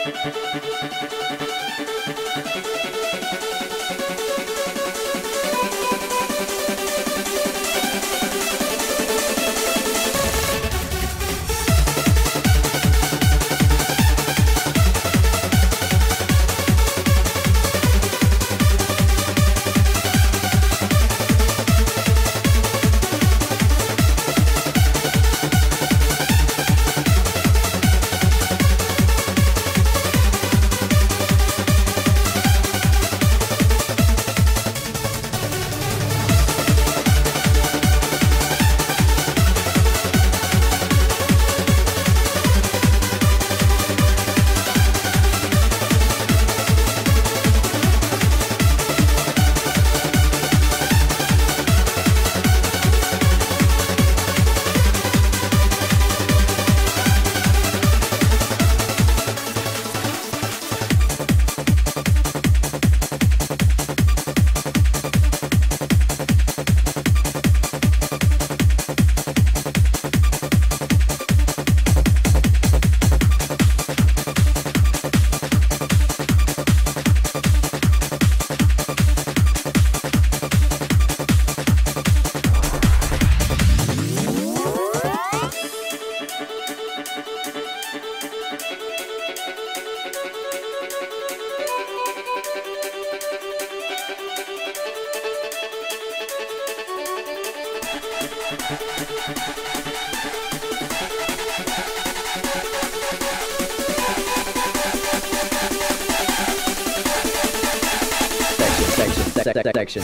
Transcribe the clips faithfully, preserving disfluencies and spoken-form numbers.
Section.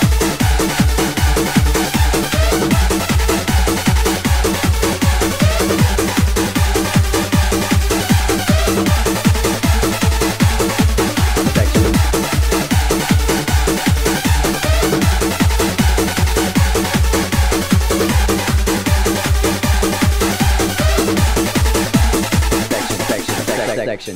Section.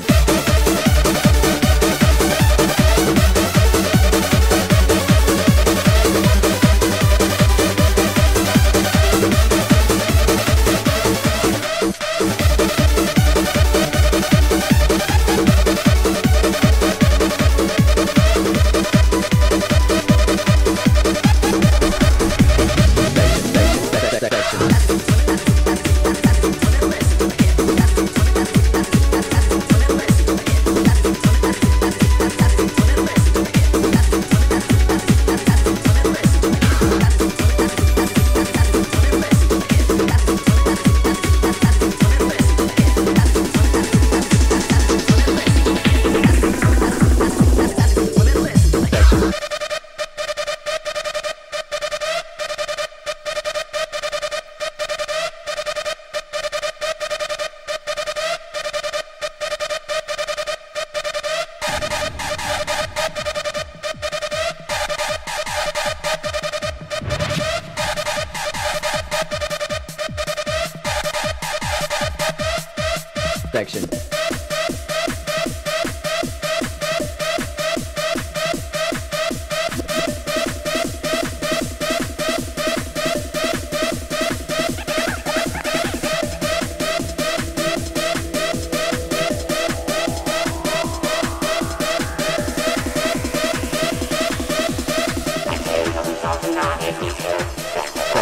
Section.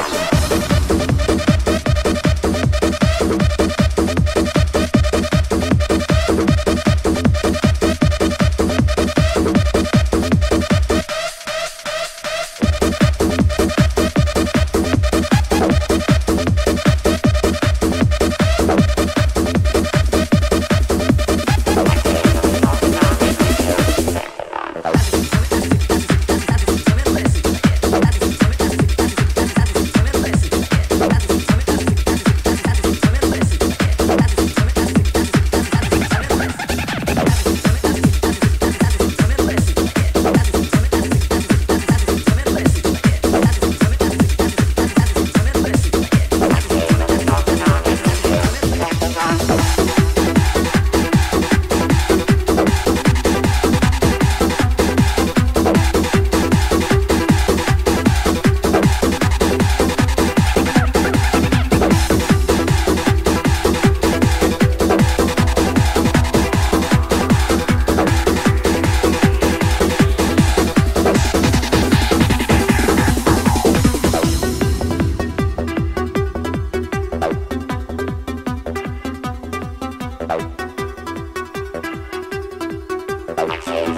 Section.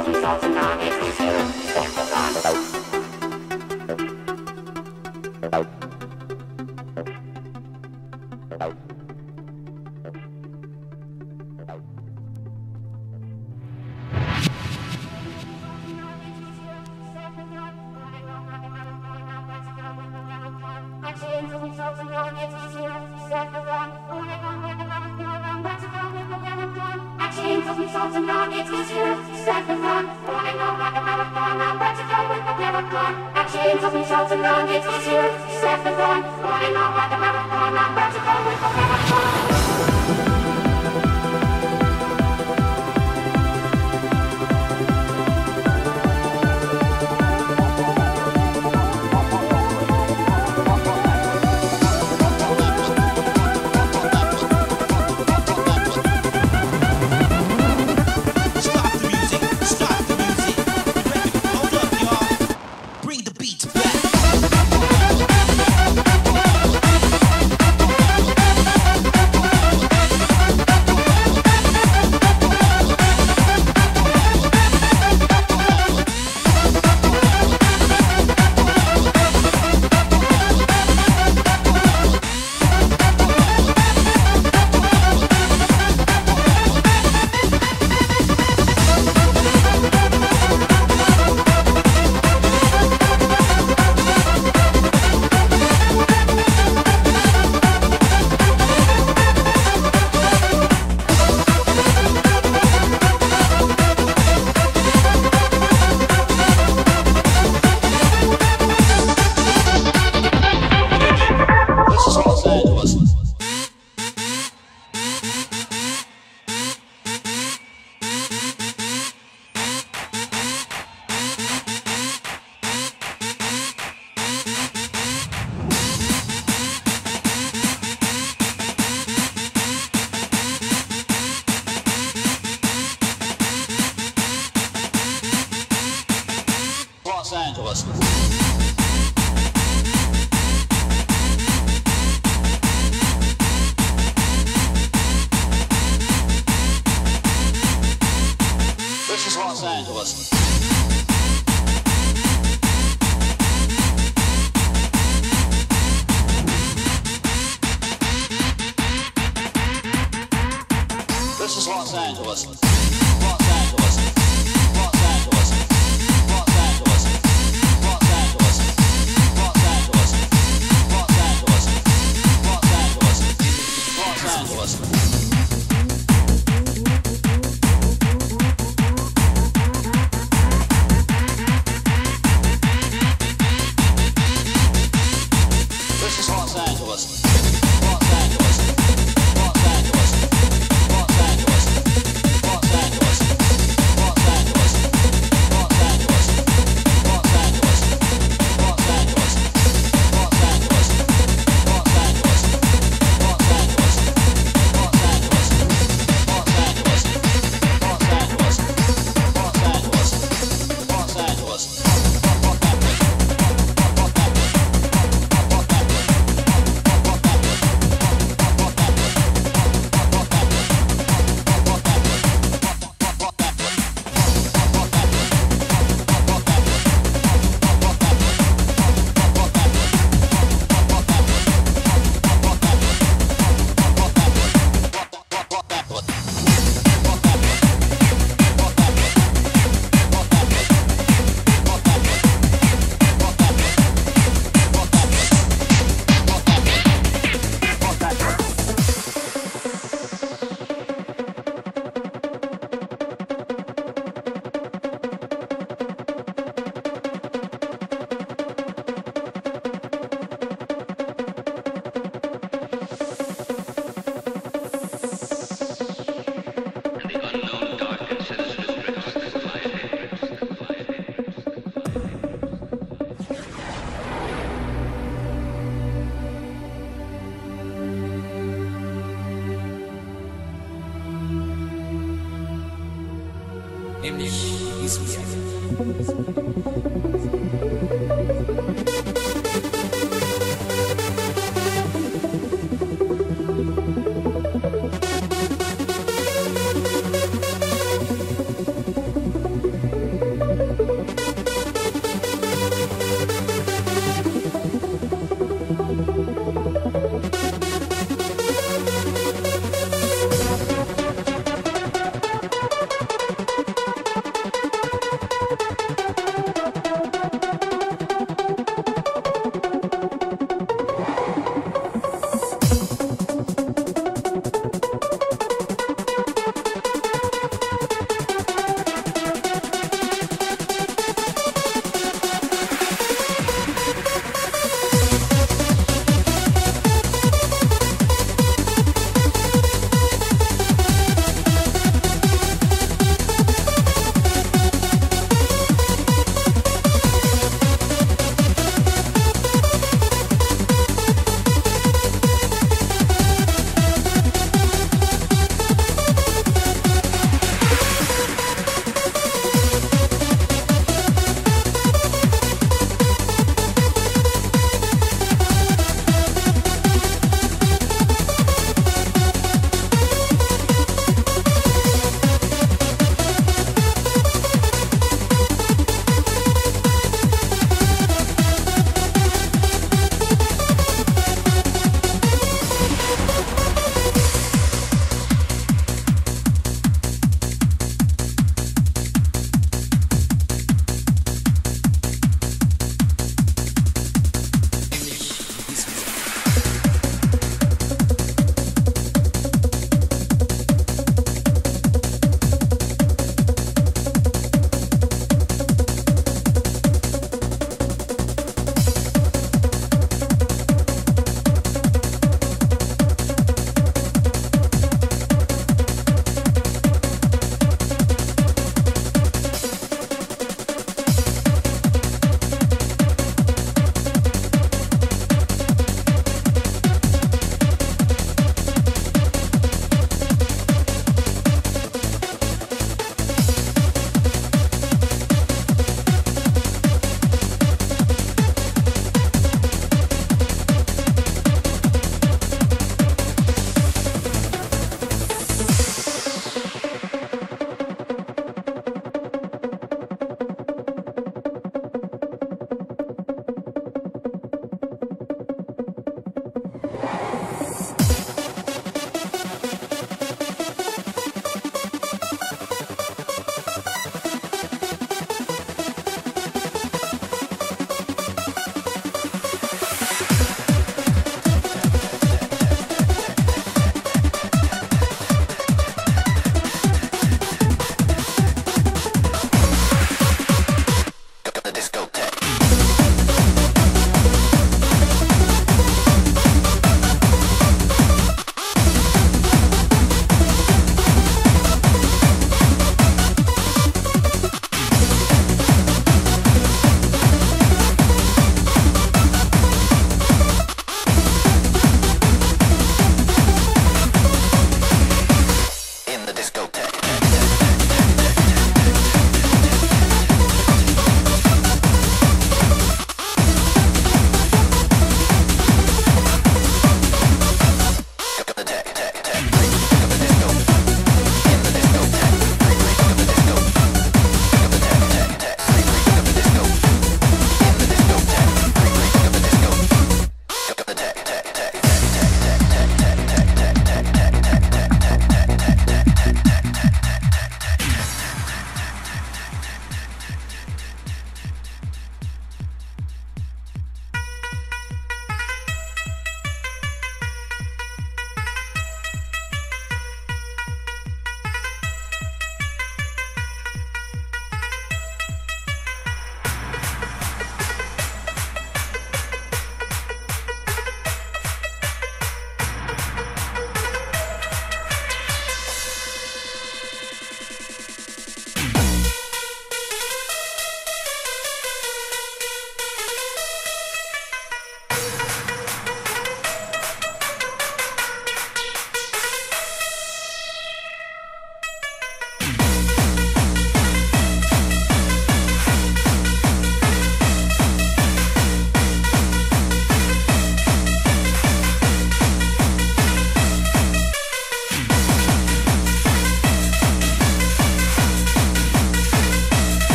nämlich diesem Jahr.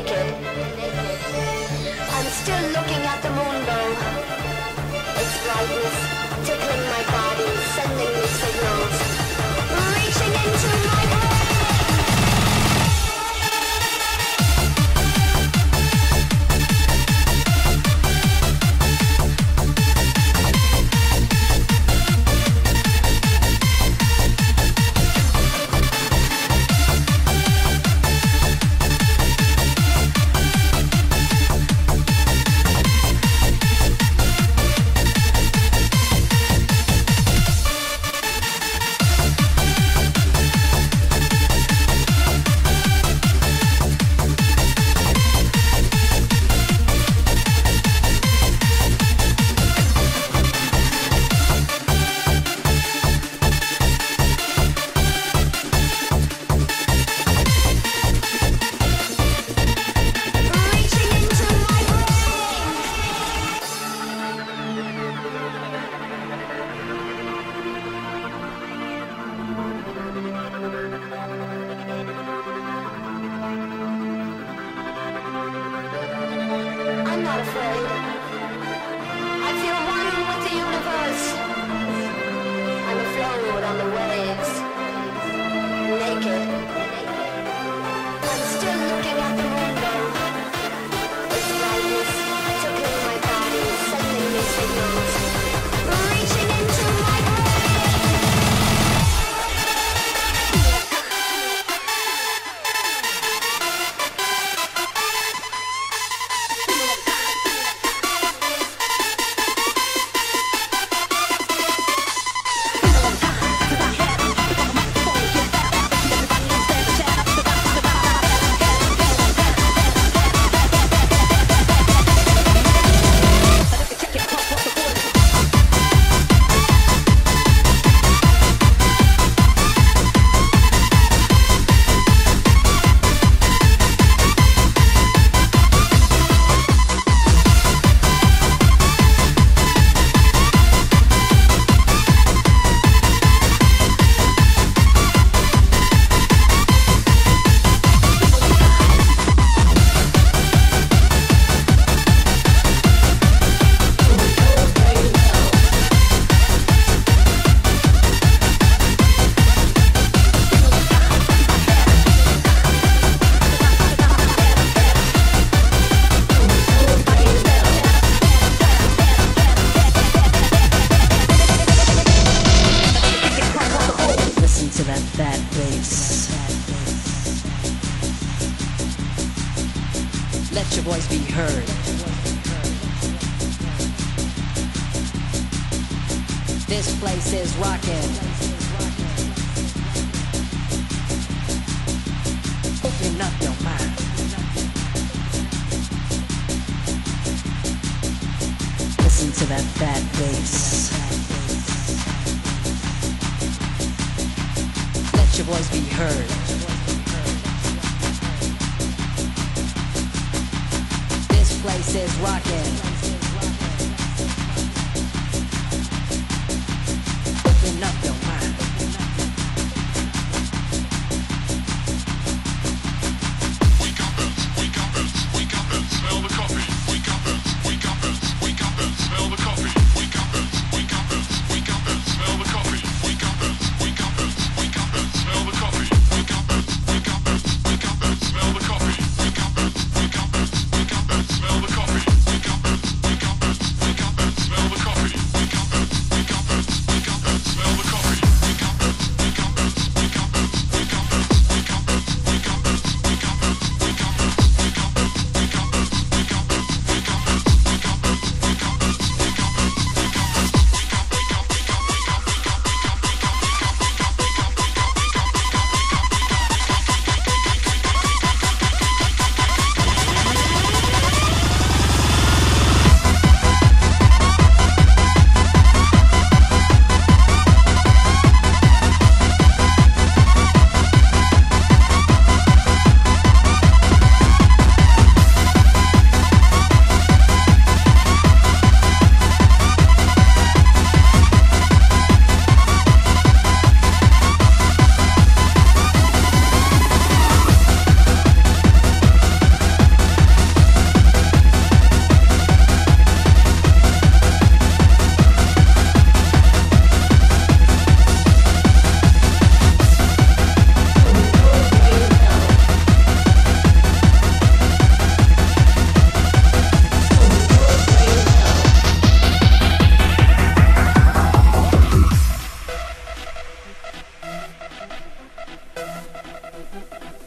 naked. I'm still looking at the moonbow. Its brightness tickling my body, sending me signals, reaching into my brain. I'm not afraid. I feel one with the universe. I'm afloat on the waves, naked. I'm still looking at the window. Its brightness tickling my body, sending me signals, reaching into my Let your voice be heard. This place is rocking. Open up your mind. Listen to that fat bass. Let your voice be heard. This place is rocking. Open up your mind. Wake up and, wake up and, wake up and smell the coffee. Wake up and, wake up and, wake up and smell the coffee. Wake up and, wake up and, wake up and smell the coffee. Wake up and, wake up and, wake up and smell the coffee. Wake up and, wake up and, wake up and smell the coffee. Wake up and, wake up and, wake up and smell the coffee. Wake up and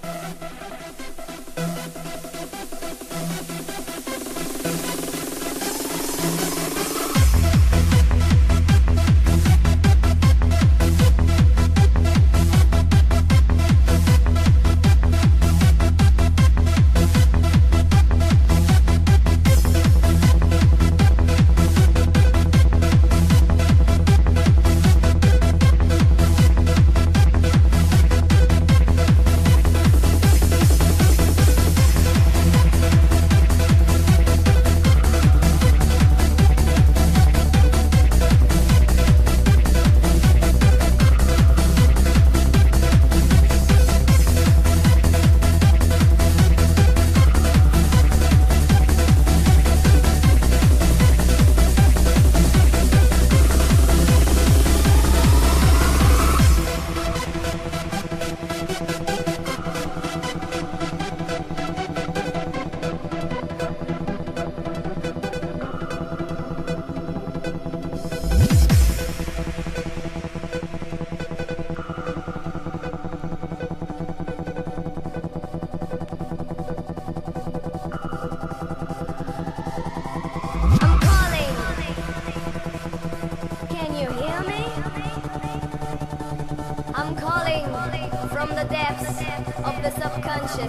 I'm calling from the depths of the subconscious.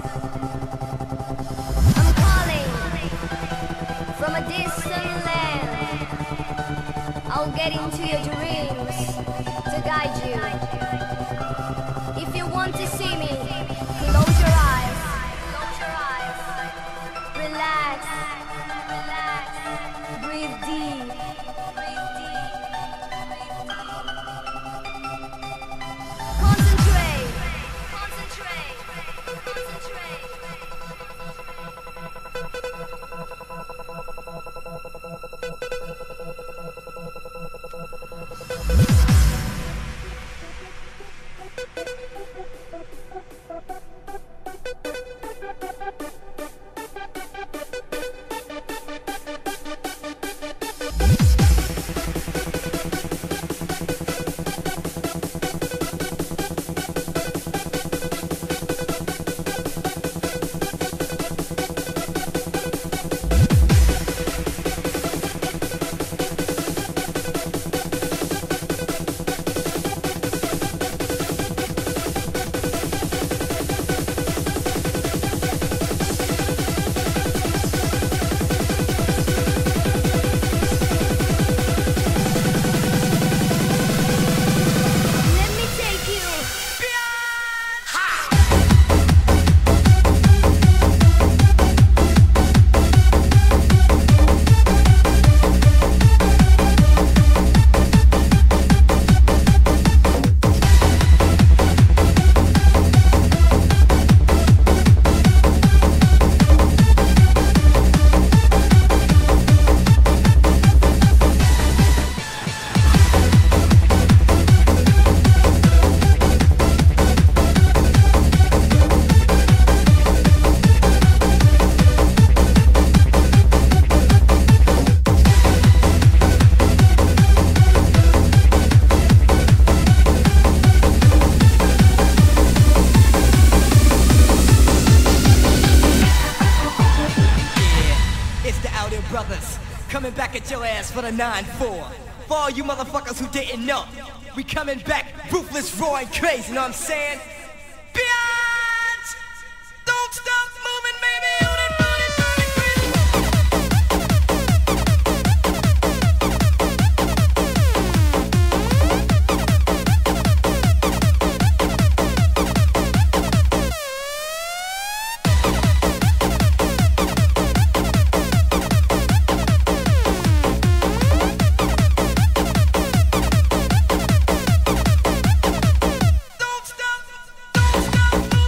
I'm calling from a distant land. I'll get into your dreams to guide you. If you want to see me, close your eyes. Close your eyes. Relax. Relax. Breathe deep. Breathe deep. Concentrate. Concentrate. Concentrate. Let me take you It's the Out Here Brothers coming back at your ass for the nine four. For all you motherfuckers who didn't know, we coming back ruthless, raw, and crazy, know what I'm saying? Bitch! Don't stop moving, baby! On it, on it, on it, crazy. Don't stop, don't stop.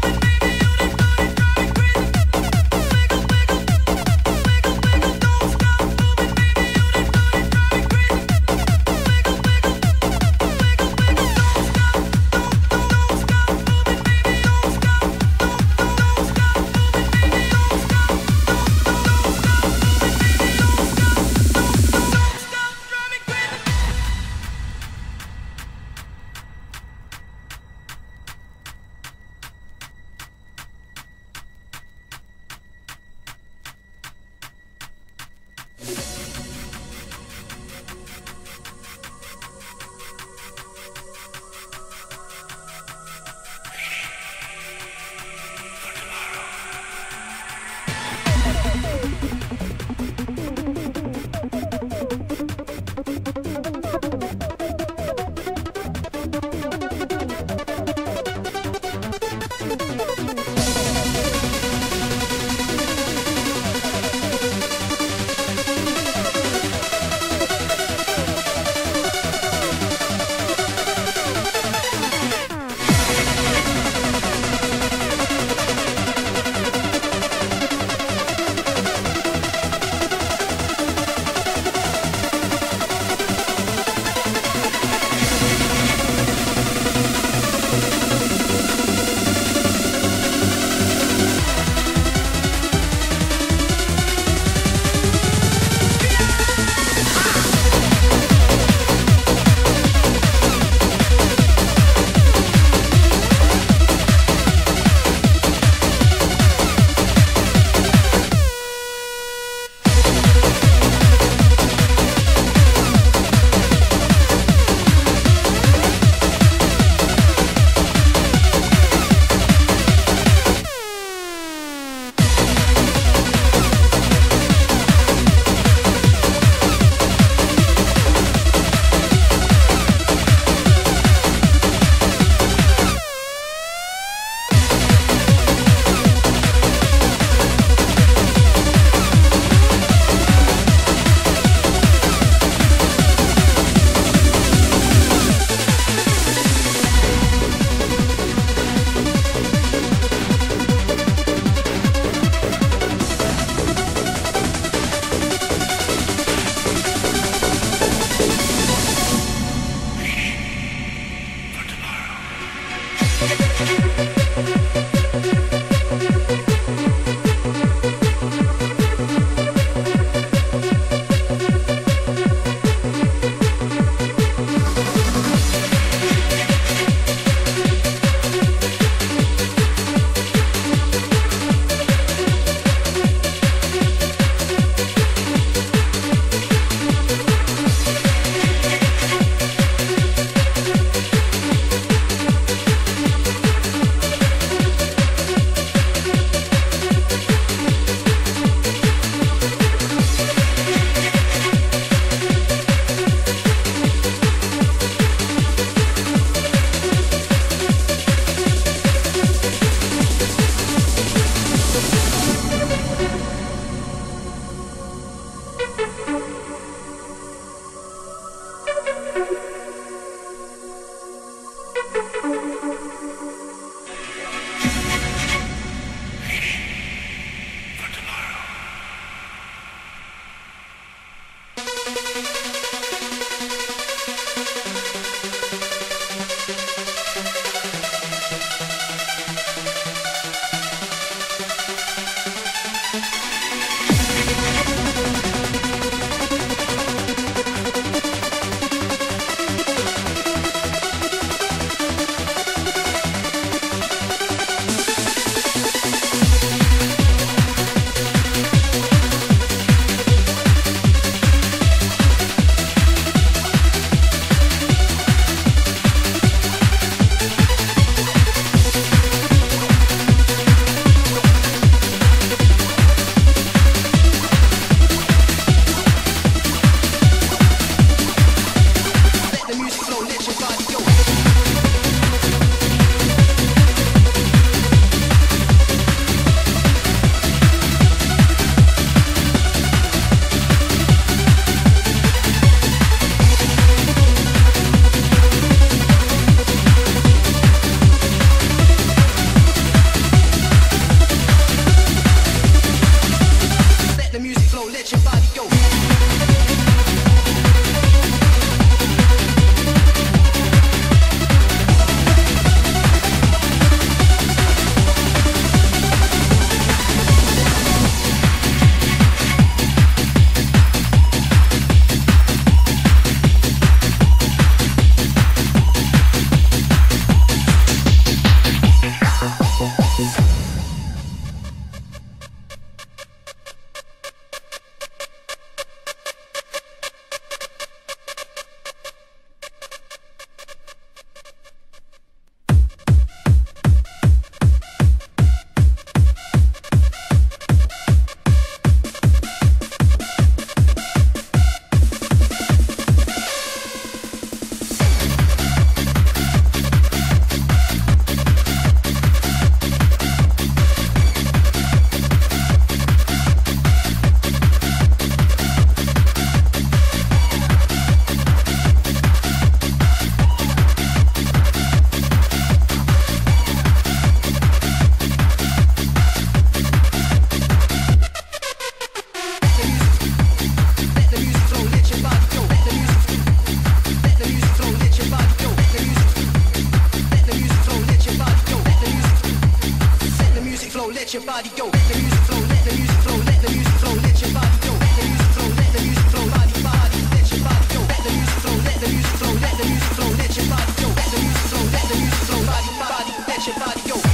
let your body go. Let the music flow, let the music flow, let the music flow, let your body go. Let the music flow, let the music flow, body, body, let your body go. Let the music flow, let the music flow, let the music flow, let your body go. Let the music flow, let the music flow, body, body, let your body go.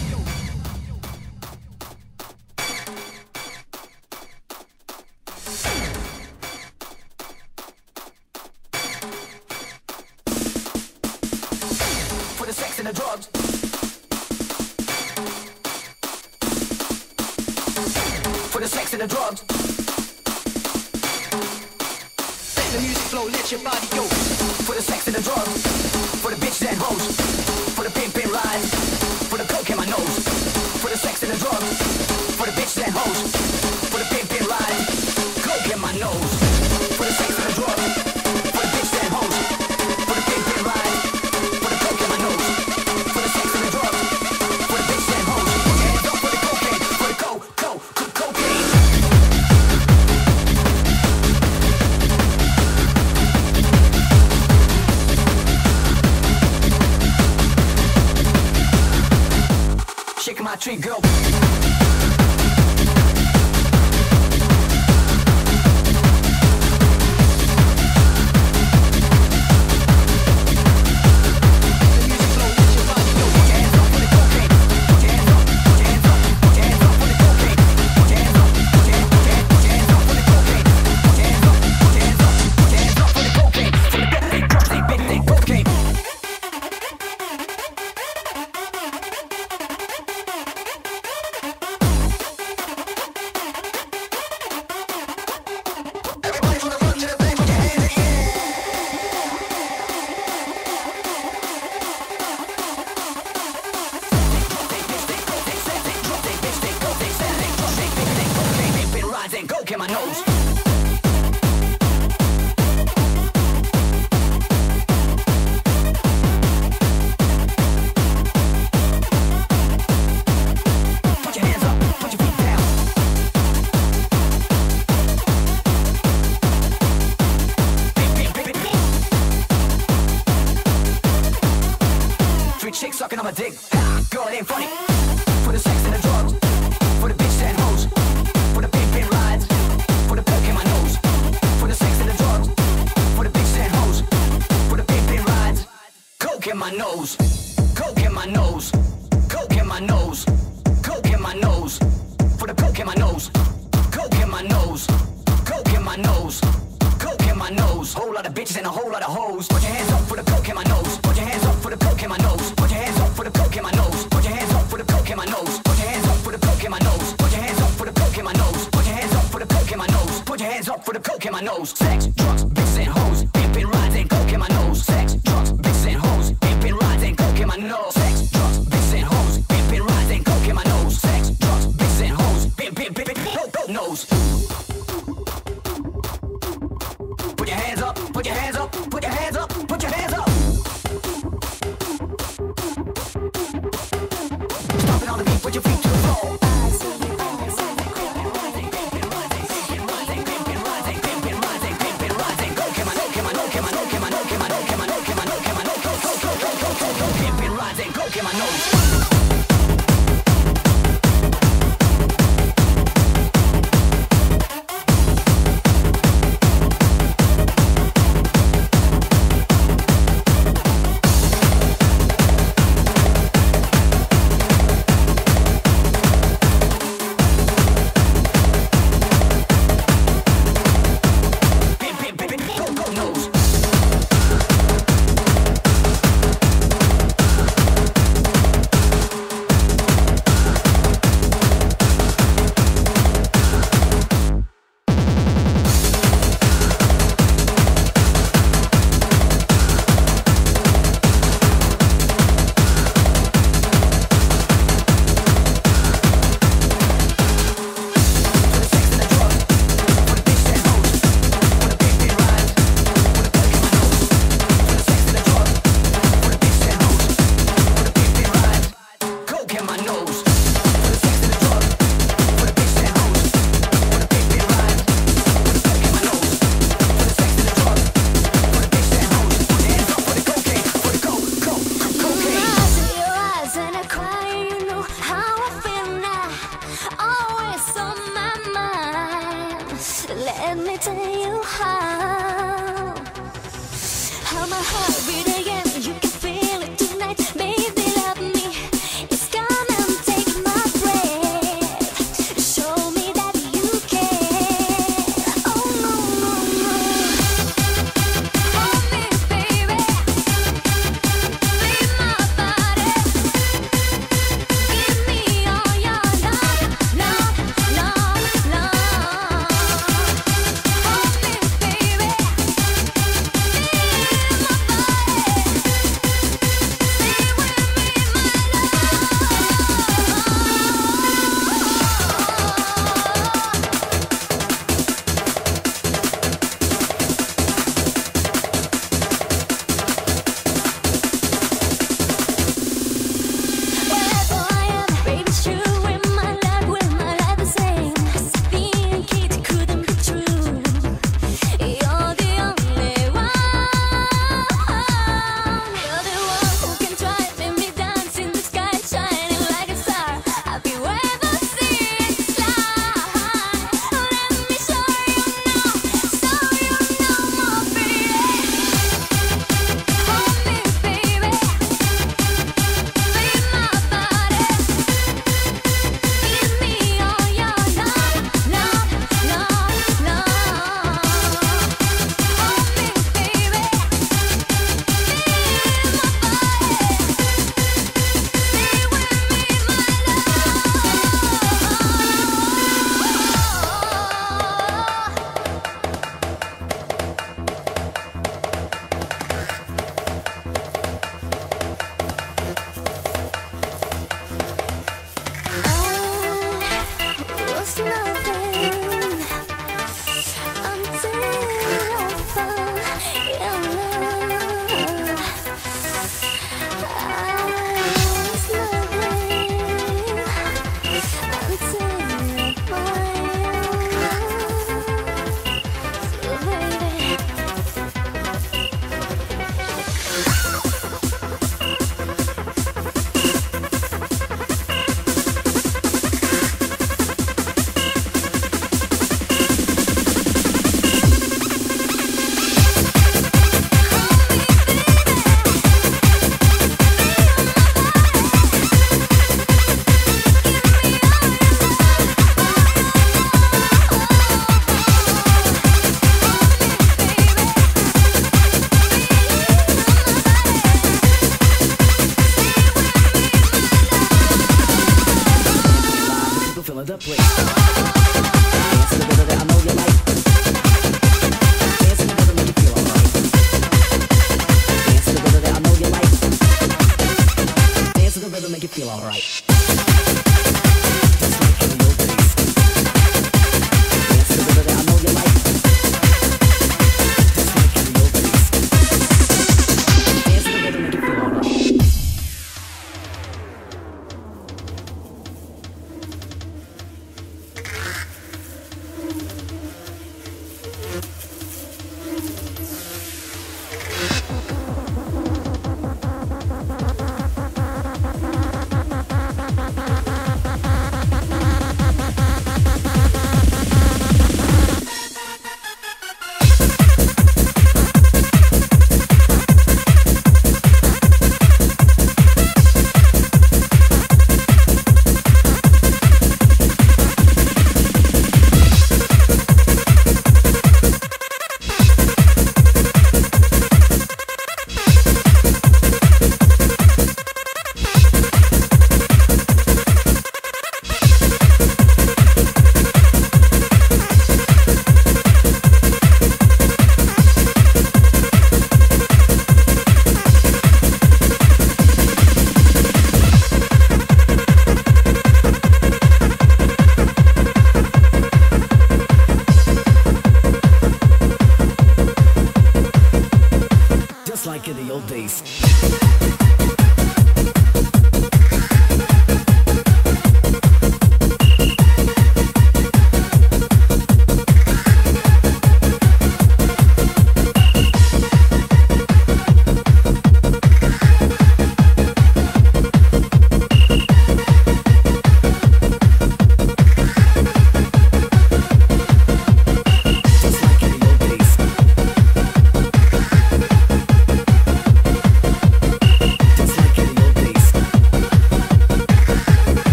For the sex and the drugs. For the sex and the drugs. Let the music flow, let your body go. For the sex and the drugs. For the bitches and hoes. For the pimp and ride. For the coke in my nose. For the sex and the drugs. For the bitches and hoes. For the pimp and ride. Coke in my nose. For the sex and the drugs. For the bitches and hoes. For the pimp and ride. For the coke in my nose. For the sex and the drugs. For the bitches and hoes. Put your hands up for the cocaine. For the coke, coke, coke, cocaine. Shaking my tree, girl. Coke in my nose. Put your hands up, put your feet down. Three chicks sucking on my dick. Girl, it ain't funny. For the sex and the drugs. For the bitches and hoes. For the pimp and rides. For the coke in my nose. For the sex and the drugs. For the bitches and hoes. For the pimp and rides. Coke in my nose. Coke in my nose. Coke in my nose. Coke in my nose. For the coke in my nose. Coke in my nose. Coke in my nose. Coke in my nose. Whole lot of bitches and a whole lot of hoes. Put your hands up for the coke in my nose. Put your hands up for the coke in my nose. Put your hands up for the coke in my nose. Put your hands up for the coke in my nose. Put your hands up for the coke in my nose. Put your hands up for the coke in my nose. Put your hands up for the coke in my nose. Put your hands up for the coke in my nose. Sex, drugs, bitches and hoes. Pimpin' rides and coke in my nose. Sex, drugs, bitches and hoes. Pimpin' rides and coke in my nose. Sex, drugs, bitches and hoes. Pimpin' rides and coke in my nose. Sex, drugs, bitches and hoes. Pimp, pimp, pimp, pimp, coke, coke nose. Put your hands up, put your hands up, put your hands up, put your hands up. Stomping on the beat, put your feet to the floor. Coke in my nose. Let me tell you how. How my heart beat again. You can feel it tonight. Baby, love me. It's come and take my breath. Show me that you care. Oh no, no, no. Hold me, baby. Leave my body. Give me all your love, love, love, love. Hold me, baby. Feel my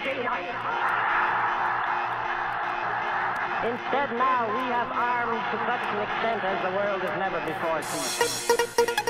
see. Instead now we have arms to such an extent as the world has never before seen.